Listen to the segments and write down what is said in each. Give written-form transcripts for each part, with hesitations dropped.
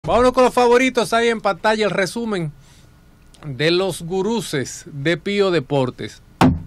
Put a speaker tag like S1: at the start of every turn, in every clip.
S1: Vámonos con los favoritos. Ahí en pantalla el resumen de los guruses de Pío Deportes.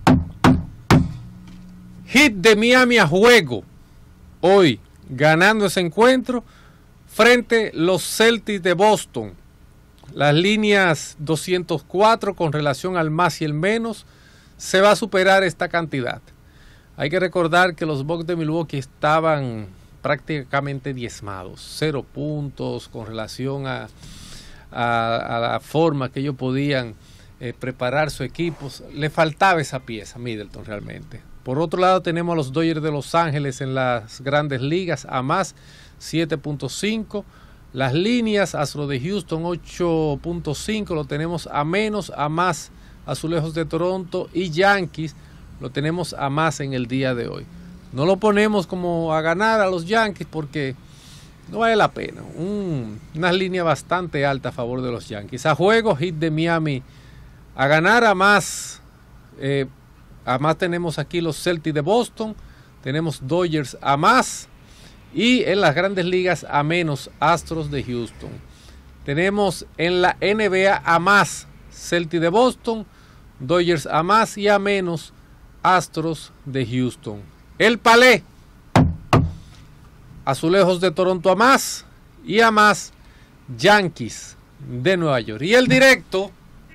S1: Heat de Miami a juego hoy, ganando ese encuentro frente a los Celtics de Boston. Las líneas 204 con relación al más y el menos, se va a superar esta cantidad. Hay que recordar que los Bucks de Milwaukee estaban prácticamente diezmados, 0 puntos con relación a la forma que ellos podían preparar su equipo. Le faltaba esa pieza, Middleton, realmente. Por otro lado, tenemos a los Dodgers de Los Ángeles en las grandes ligas a más 7.5. Las líneas, Astros de Houston 8.5, lo tenemos a menos, a más Azulejos de Toronto, y Yankees lo tenemos a más en el día de hoy. No lo ponemos como a ganar a los Yankees porque no vale la pena. Una línea bastante alta a favor de los Yankees. A juego, Heat de Miami a ganar, a más. Además tenemos aquí los Celtics de Boston, tenemos Dodgers a más, y en las grandes ligas a menos, Astros de Houston. Tenemos en la NBA a más, Celtics de Boston, Dodgers a más y a menos, Astros de Houston. El palé, Azulejos de Toronto a más y a más, Yankees de Nueva York. Y el directo,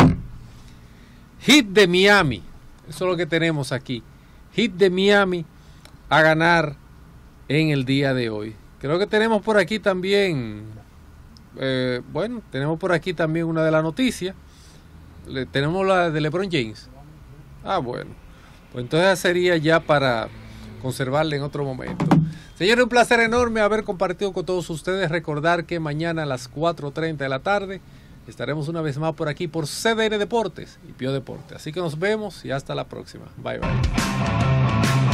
S1: Heat de Miami. Eso es lo que tenemos aquí. Heat de Miami a ganar en el día de hoy. Creo que tenemos por aquí también, tenemos por aquí también una de las noticias. Tenemos la de LeBron James. Bueno, pues entonces sería ya para conservarla en otro momento. Señores, un placer enorme haber compartido con todos ustedes. Recordar que mañana a las 4:30 de la tarde estaremos una vez más por aquí por CDN Deportes y Pío Deportes. Así que nos vemos y hasta la próxima. Bye bye.